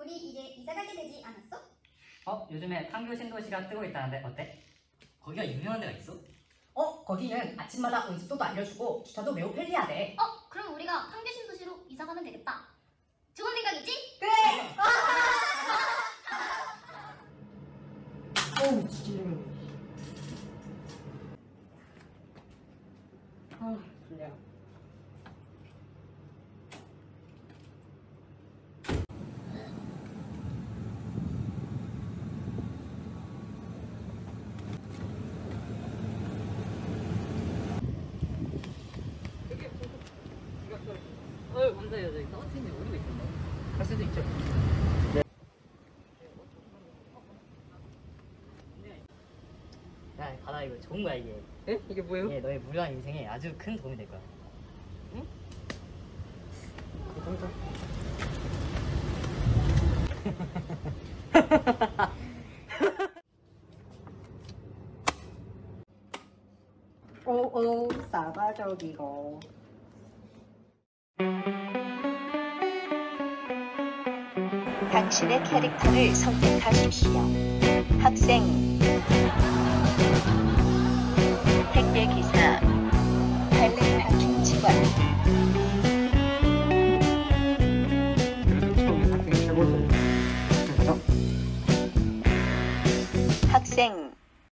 우리 이제 이사 가게 되지 않았어? 요즘에 판교 신도시가 뜨고 있다는데 어때? 거기가 유명한 데가 있어? 거기는 아침마다 온습도도 알려주고 주차도 매우 편리하대. 그럼 우리가 판교 신도시로 이사 가면 되겠다. 좋은 생각이지? 그래! 어우, 진짜. 졸려. 감사해요. 저기 떨어뜨리는 오리가 있었나? 갈 수도 있죠. 야, 가라. 이거 좋은 거야 이게. 에? 이게 뭐예요? 이게 너의 무료한 인생에 아주 큰 도움이 될 거야. 응? 감사. 오, 싸가적이고. 당신의 캐릭터를 선택하십시오. 학생, 택배기사, 발렛 파킹 직원. 그래도 처음에 학생 최고죠. 그래서 학생,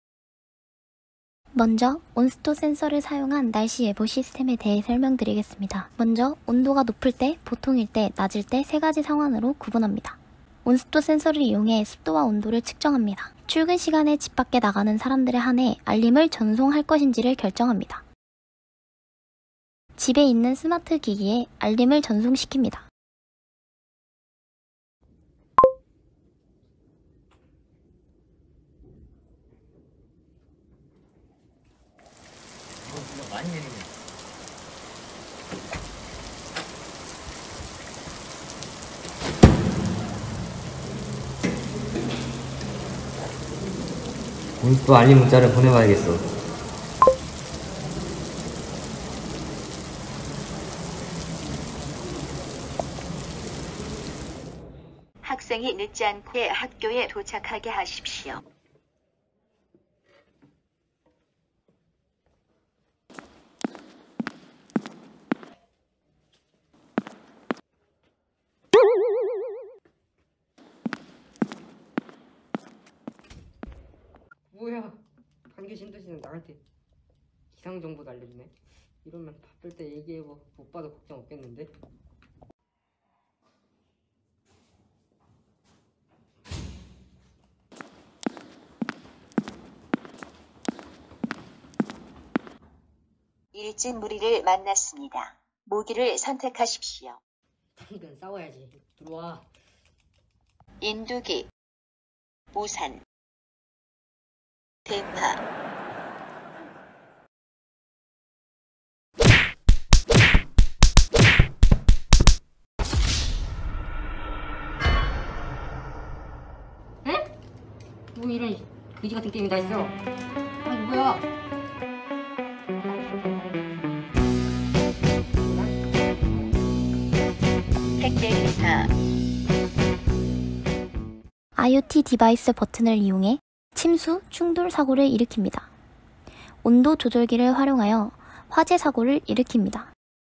먼저 온습도 센서를 사용한 날씨 예보 시스템에 대해 설명드리겠습니다. 먼저 온도가 높을 때, 보통일 때, 낮을 때 세 가지 상황으로 구분합니다. 온습도 센서를 이용해 습도와 온도를 측정합니다. 출근 시간에 집 밖에 나가는 사람들에 한해 알림을 전송할 것인지를 결정합니다. 집에 있는 스마트 기기에 알림을 전송시킵니다. 이거 많이 내리네. 온습도 알림 문자를 보내봐야겠어. 학생이 늦지 않고 학교에 도착하게 하십시오. 뭐야? 판교 신도시는 나한테 기상 정보도 알려주네. 이러면 바쁠 때 얘기해보. 못 봐도 걱정 없겠는데? 일진무리를 만났습니다. 무기를 선택하십시오. 당근 싸워야지. 들어와. 인두기, 우산, 대파. 뭐 이런 그지 같은 게임이 다 있어. 아니 뭐야? 택배기사, IoT 디바이스 버튼을 이용해 침수, 충돌 사고를 일으킵니다. 온도 조절기를 활용하여 화재 사고를 일으킵니다.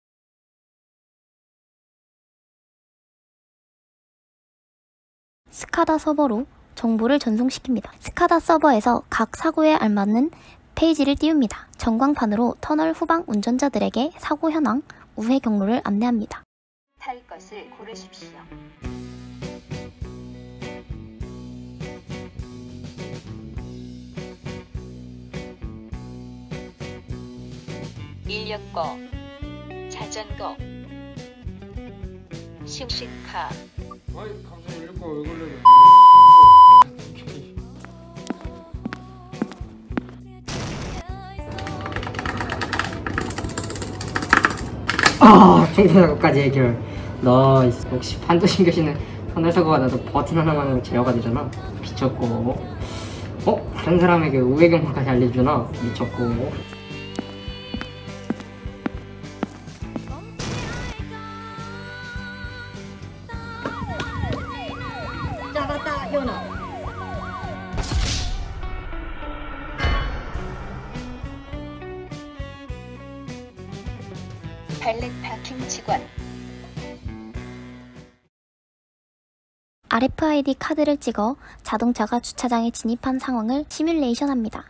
스카다 서버로 정보를 전송시킵니다. 스카다 서버에서 각 사고에 알맞는 페이지를 띄웁니다. 전광판으로 터널 후방 운전자들에게 사고 현황, 우회 경로를 안내합니다. 탈 것을 고르십시오. 인력거, 자전거, 싱싱카. 아이 감사 읽고 왜 그래? 총선사고까지 해결. 너 역시 판도신교시는 터널사고가 나도 버튼 하나만으로 제어가 되잖아. 미쳤고. 다른 사람에게 우회 경로까지 알려주잖아. 미쳤고. 발렛 파킹 직원. RFID 카드를 찍어 자동차가 주차장에 진입한 상황을 시뮬레이션합니다.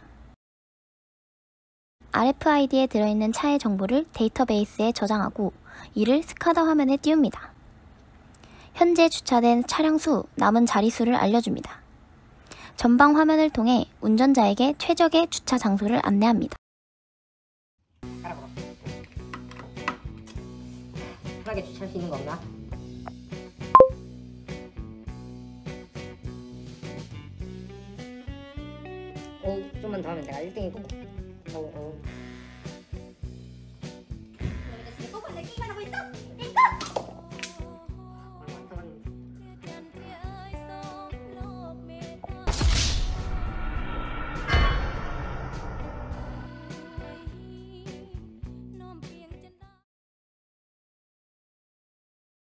RFID에 들어있는 차의 정보를 데이터베이스에 저장하고 이를 스카다 화면에 띄웁니다. 현재 주차된 차량 수, 남은 자리 수를 알려줍니다. 전방 화면을 통해 운전자에게 최적의 주차 장소를 안내합니다. 깔아보라. 편하게 주차할 수 있는 거 없나? 좀만 더 하면 내가 1등이고. 너희 자식이 뽀뽀한테 게임만 하고 있어?